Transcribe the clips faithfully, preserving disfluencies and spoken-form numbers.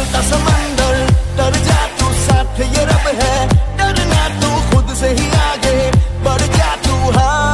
का समंदर, डर जा तू साथ ये रब है, डरना तू खुद से ही आगे बढ़ जा तू। हाँ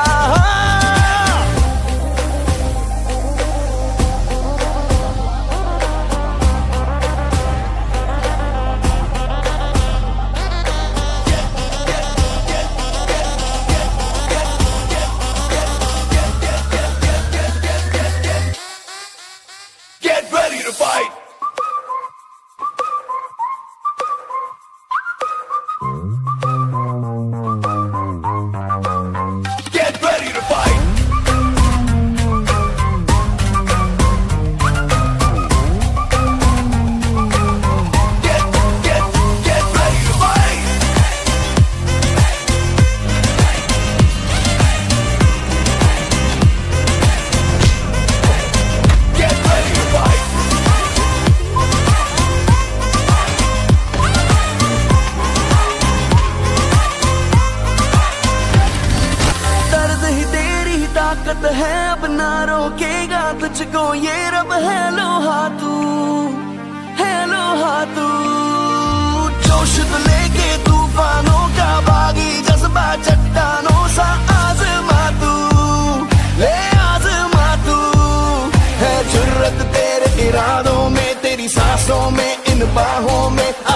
है, अब ना रोकेगा तुझको ये रब है। लोहा तू है, लोहा तू जोश तो लेके तूफानों का बागी, जज्बा चट्टानों सा आजमा तू, ले आजमा तू। है जुर्रत तेरे इरादों में, तेरी सांसों में, इन बाहों में,